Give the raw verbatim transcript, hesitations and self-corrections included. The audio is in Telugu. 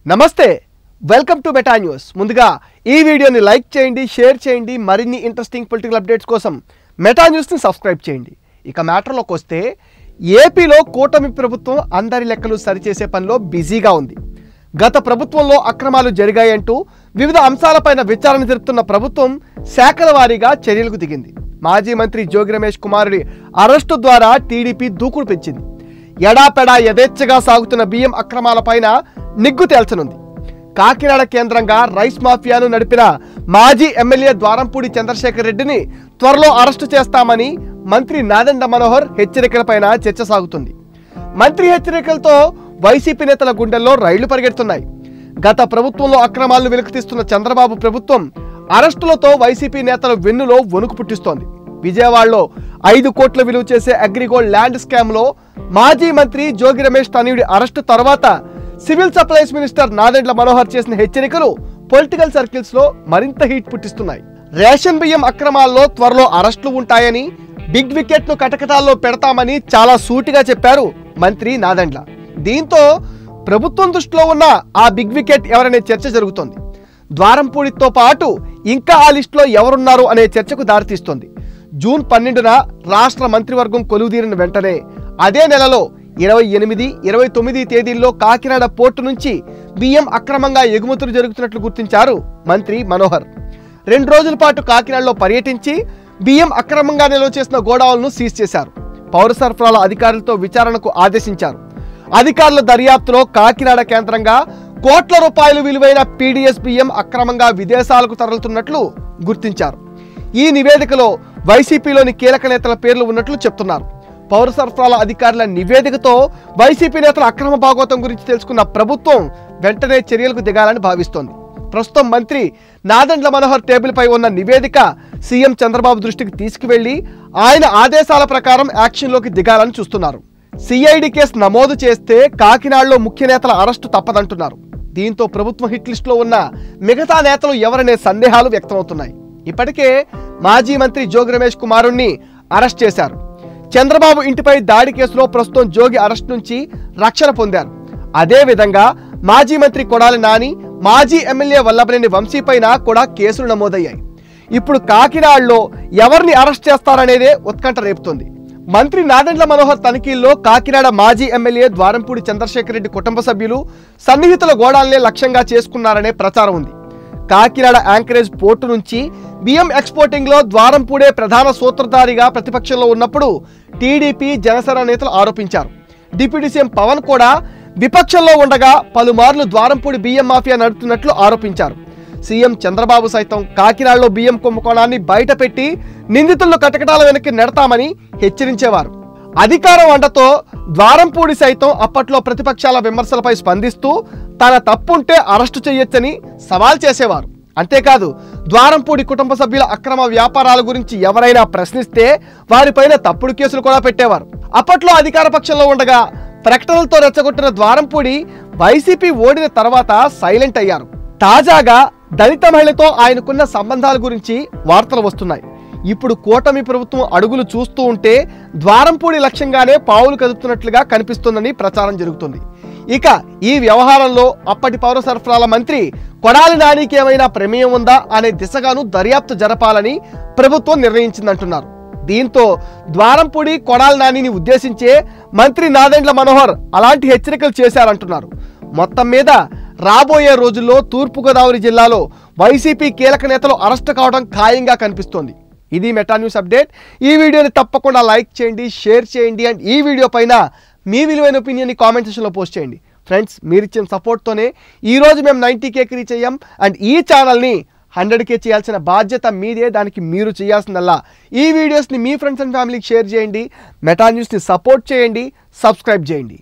నమస్తే వెల్కమ్ టు మెటా న్యూస్. ముందుగా ఈ వీడియోని లైక్ చేయండి, షేర్ చేయండి. మరిన్ని ఇంట్రెస్టింగ్ పొలిటికల్ అప్డేట్స్ కోసం మెటా న్యూస్ని సబ్స్క్రైబ్ చేయండి. ఇక మ్యాటర్లోకి వస్తే ఏపీలో కూటమి ప్రభుత్వం అందరి లెక్కలు సరిచేసే పనిలో బిజీగా ఉంది. గత ప్రభుత్వంలో అక్రమాలు జరిగాయంటూ వివిధ అంశాలపైన విచారణ జరుపుతున్న ప్రభుత్వం శాఖల వారీగా చర్యలకు దిగింది. మాజీ మంత్రి జోగి రమేష్ కుమారుడి అరెస్టు ద్వారా టీడీపీ దూకుడు పెంచింది. ఎడాపెడా యథేచ్ఛగా సాగుతున్న బియ్యం అక్రమాలపైన నిగ్గు తేల్చనుంది. కాకినాడ కేంద్రంగా రైస్ మాఫియాను నడిపిన మాజీ ఎమ్మెల్యే ద్వారంపూడి చంద్రశేఖర్ రెడ్డిని త్వరలో అరెస్టు చేస్తామని మంత్రి నాదెండ్ల మనోహర్ హెచ్చరికలపైన చర్చ సాగుతుంది. మంత్రి హెచ్చరికలతో వైసీపీ నేతల గుండెల్లో రైళ్లు పరిగెడుతున్నాయి. గత ప్రభుత్వంలో అక్రమాలను వెలుగుతీస్తున్న చంద్రబాబు ప్రభుత్వం అరెస్టులతో వైసీపీ నేతల వెన్నులో వణుకు పుట్టిస్తోంది. విజయవాడలో ఐదు కోట్ల విలువ చేసే అగ్రిగోల్డ్ ల్యాండ్ స్కామ్ లో మాజీ మంత్రి జోగి రమేష్ తనయుడి అరెస్టు తర్వాత civil supplies minister Nadendla Manohar చేసిన హెచ్చరికలు పొలిటికల్ సర్కిల్స్ లో మరింత హీట్ పుట్టిస్తున్నాయి. రేషన్ బియ్యం అక్రమాల్లో త్వరలో అరెస్టులు ఉంటాయని, బిగ్ వికెట్ ను కటకటాల్లో పెడతామని చాలా సూటిగా చెప్పారు మంత్రి నాదెండ్ల. దీంతో ప్రభుత్వం దృష్టిలో ఉన్న ఆ బిగ్ వికెట్ ఎవరనే చర్చ జరుగుతోంది. ద్వారంపూడితో పాటు ఇంకా ఆ లిస్టులో ఎవరున్నారు అనే చర్చకు దారితీస్తోంది. జూన్ పన్నెండున రాష్ట్ర మంత్రివర్గం కొలువుదీరిన వెంటనే అదే నెలలో ఇరవై ఎనిమిది ఇరవై తొమ్మిది తేదీల్లో కాకినాడ పోర్టు నుంచి బియ్యం అక్రమంగా ఎగుమతులు జరుగుతున్నట్లు గుర్తించారు మంత్రి మనోహర్. రెండు రోజుల పాటు కాకినాడలో పర్యటించి బియ్యం అక్రమంగా నిల్వ చేసిన గోడౌన్లను సీజ్ చేశారు. పౌర సరఫరాల అధికారులతో విచారణకు ఆదేశించారు. అధికారుల దర్యాప్తులో కాకినాడ కేంద్రంగా కోట్ల రూపాయలు విలువైన పీడీఎస్ బియ్యం అక్రమంగా విదేశాలకు తరలుతున్నట్లు గుర్తించారు. ఈ నివేదికలో వైసీపీలోని కీలక నేతల పేర్లు ఉన్నట్లు చెప్తున్నారు. పౌర సరఫరాల అధికారుల నివేదికతో వైసీపీ నేతల అక్రమ భాగోతం గురించి తెలుసుకున్న ప్రభుత్వం వెంటనే చర్యలకు దిగాలని భావిస్తోంది. ప్రస్తుతం మంత్రి నాదెండ్ల మనోహర్ టేబుల్ పై ఉన్న నివేదిక సీఎం చంద్రబాబు దృష్టికి తీసుకువెళ్లి ఆయన ఆదేశాల ప్రకారం యాక్షన్లోకి దిగాలని చూస్తున్నారు. సిఐడి కేసు నమోదు చేస్తే కాకినాడలో ముఖ్య నేతల అరెస్టు తప్పదంటున్నారు. దీంతో ప్రభుత్వం హిట్ లిస్ట్ లో ఉన్న మిగతా నేతలు ఎవరనే సందేహాలు వ్యక్తమవుతున్నాయి. ఇప్పటికే మాజీ మంత్రి జోగి రమేష్ కుమారుణ్ణి అరెస్ట్ చేశారు. చంద్రబాబు ఇంటిపై దాడి కేసులో ప్రస్తుతం జోగి అరెస్ట్ నుంచి రక్షణ పొందారు. అదేవిధంగా మాజీ మంత్రి కొడాలి నాని, మాజీ ఎమ్మెల్యే వల్లభనేని వంశీ పైన కూడా కేసులు నమోదయ్యాయి. ఇప్పుడు కాకినాడలో ఎవరిని అరెస్ట్ చేస్తారనేదే ఉత్కంఠ రేపుతోంది. మంత్రి నాదెండ్ల మనోహర్ తనిఖీల్లో కాకినాడ మాజీ ఎమ్మెల్యే ద్వారంపూడి చంద్రశేఖర్ రెడ్డి కుటుంబ సభ్యులు, సన్నిహితుల గోడాలనే లక్ష్యంగా చేసుకున్నారనే ప్రచారం ఉంది. కాకినాడ యాంకరేజ్ పోర్టు నుంచి బియ్యం ఎక్స్పోర్టింగ్ లో ద్వారంపూడే ప్రధాన సూత్రధారిగా ప్రతిపక్షంలో ఉన్నప్పుడు టీడీపీ జనసేన నేతలు ఆరోపించారు. డిప్యూటీ సీఎం పవన్ కూడా విపక్షంలో ఉండగా పలుమార్లు ద్వారంపూడి బియ్యం మాఫియా నడుపుతున్నట్లు ఆరోపించారు. సీఎం చంద్రబాబు సైతం కాకినాడలో బియ్యం కుంభకోణాన్ని బయటపెట్టి నిందితులను కటకటాల వెనక్కి నెడతామని హెచ్చరించేవారు. అధికారం అండతో ద్వారంపూడి సైతం అప్పట్లో ప్రతిపక్షాల విమర్శలపై స్పందిస్తూ తన తప్పుంటే అరెస్టు చేయొచ్చని సవాల్ చేసేవారు. అంతేకాదు ద్వారంపూడి కుటుంబ సభ్యుల అక్రమ వ్యాపారాల గురించి ఎవరైనా ప్రశ్నిస్తే వారిపైన తప్పుడు కేసులు కూడా పెట్టేవారు. అప్పట్లో అధికార పక్షంలో ఉండగా ప్రకటనలతో రెచ్చగొట్టిన ద్వారంపూడి వైసీపీ ఓడిన తర్వాత సైలెంట్ అయ్యారు. తాజాగా దళిత మహిళతో ఆయనకున్న సంబంధాల గురించి వార్తలు వస్తున్నాయి. ఇప్పుడు కూటమి ప్రభుత్వం అడుగులు చూస్తూ ఉంటే ద్వారంపూడి లక్ష్యంగానే పావులు కదుపుతున్నట్లుగా కనిపిస్తుందని ప్రచారం జరుగుతుంది. ఇక ఈ వ్యవహారంలో అప్పటి పౌర సరఫరాల మంత్రి కొడాలి నానికి ఏమైనా ప్రమేయం ఉందా అనే దిశగాను దర్యాప్తు జరపాలని ప్రభుత్వం నిర్ణయించిందంటున్నారు. దీంతో ద్వారంపూడి కొడాలి నానిని ఉద్దేశించే మంత్రి నాదెండ్ల మనోహర్ అలాంటి హెచ్చరికలు చేశారంటున్నారు. మొత్తం మీద రాబోయే రోజుల్లో తూర్పుగోదావరి జిల్లాలో వైసీపీ కీలక నేతలు అరెస్ట్ కావడం ఖాయంగా కనిపిస్తోంది. ఇది మెటా న్యూస్ అప్డేట్. ఈ వీడియోని తప్పకుండా లైక్ చేయండి, షేర్ చేయండి అండ్ ఈ వీడియో పైన మీ విలువైన ఒపీనియన్ని కామెంట్ సెక్షన్లో పోస్ట్ చేయండి. ఫ్రెండ్స్, మీరు ఇచ్చిన సపోర్ట్తోనే ఈరోజు మేము నైంటీ కేకి రీచ్ అయ్యాం అండ్ ఈ ఛానల్ని హండ్రెడ్ కే చేయాల్సిన బాధ్యత మీదే. దానికి మీరు చేయాల్సిందల్లా ఈ వీడియోస్ని మీ ఫ్రెండ్స్ అండ్ ఫ్యామిలీకి షేర్ చేయండి, మెటా న్యూస్ని సపోర్ట్ చేయండి, సబ్స్క్రైబ్ చేయండి.